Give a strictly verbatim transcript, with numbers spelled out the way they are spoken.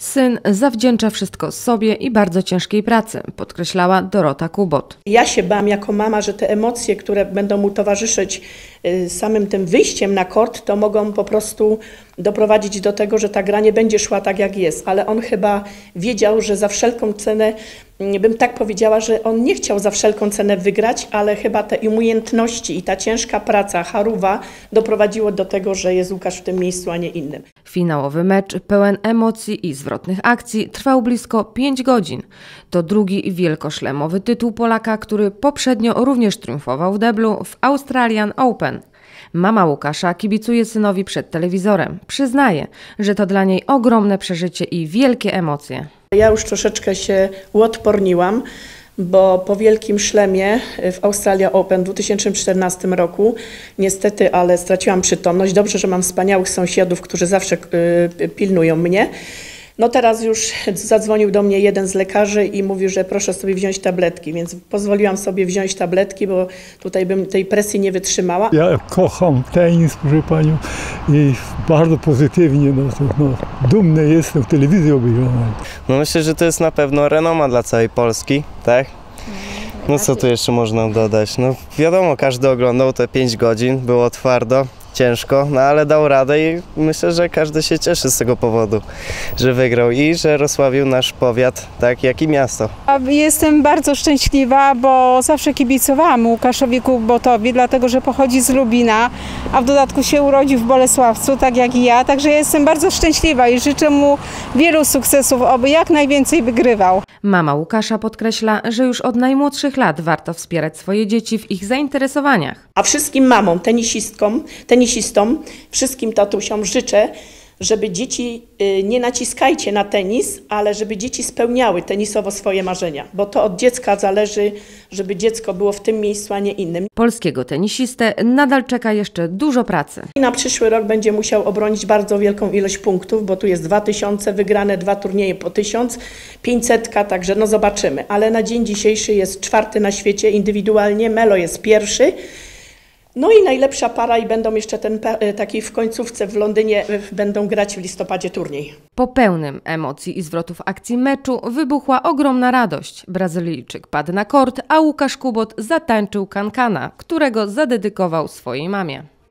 Syn zawdzięcza wszystko sobie i bardzo ciężkiej pracy, podkreślała Dorota Kubot. Ja się bałam jako mama, że te emocje, które będą mu towarzyszyć samym tym wyjściem na kort, to mogą po prostu doprowadzić do tego, że ta gra nie będzie szła tak jak jest. Ale on chyba wiedział, że za wszelką cenę, bym tak powiedziała, że on nie chciał za wszelką cenę wygrać, ale chyba te umiejętności i ta ciężka praca, charuwa doprowadziło do tego, że jest Łukasz w tym miejscu, a nie innym. Finałowy mecz pełen emocji i zwrotnych akcji trwał blisko pięć godzin. To drugi wielkoszlemowy tytuł Polaka, który poprzednio również triumfował w deblu w Australian Open. Mama Łukasza kibicuje synowi przed telewizorem. Przyznaje, że to dla niej ogromne przeżycie i wielkie emocje. Ja już troszeczkę się uodporniłam, bo po wielkim szlemie w Australia Open w dwa tysiące czternastym roku niestety, ale straciłam przytomność. Dobrze, że mam wspaniałych sąsiadów, którzy zawsze y, pilnują mnie. No teraz już zadzwonił do mnie jeden z lekarzy i mówił, że proszę sobie wziąć tabletki, więc pozwoliłam sobie wziąć tabletki, bo tutaj bym tej presji nie wytrzymała. Ja kocham tenis, proszę Panią, i bardzo pozytywnie, no, to, no, dumny jestem, w telewizji obejrzałem. No myślę, że to jest na pewno renoma dla całej Polski, tak? No co tu jeszcze można dodać? No wiadomo, każdy oglądał te pięć godzin, było twardo, ciężko, no ale dał radę i myślę, że każdy się cieszy z tego powodu, że wygrał i że rozsławił nasz powiat, tak jak i miasto. Jestem bardzo szczęśliwa, bo zawsze kibicowałam Łukaszowi Kubotowi, dlatego że pochodzi z Lubina, a w dodatku się urodził w Bolesławcu, tak jak i ja, także jestem bardzo szczęśliwa i życzę mu wielu sukcesów, oby jak najwięcej wygrywał. Mama Łukasza podkreśla, że już od najmłodszych lat warto wspierać swoje dzieci w ich zainteresowaniach. A wszystkim mamom, tenisistkom, tenisistom, wszystkim tatusiom życzę, żeby dzieci, nie naciskajcie na tenis, ale żeby dzieci spełniały tenisowo swoje marzenia, bo to od dziecka zależy, żeby dziecko było w tym miejscu, a nie innym. Polskiego tenisistę nadal czeka jeszcze dużo pracy. I na przyszły rok będzie musiał obronić bardzo wielką ilość punktów, bo tu jest dwa tysiące wygrane, dwa turnieje po tysiąc, pięćsetka, także no zobaczymy. Ale na dzień dzisiejszy jest czwarty na świecie indywidualnie, Melo jest pierwszy. No i najlepsza para i będą jeszcze ten taki w końcówce w Londynie będą grać w listopadzie turniej. Po pełnym emocji i zwrotów akcji meczu wybuchła ogromna radość. Brazylijczyk padł na kort, a Łukasz Kubot zatańczył kankana, którego zadedykował swojej mamie.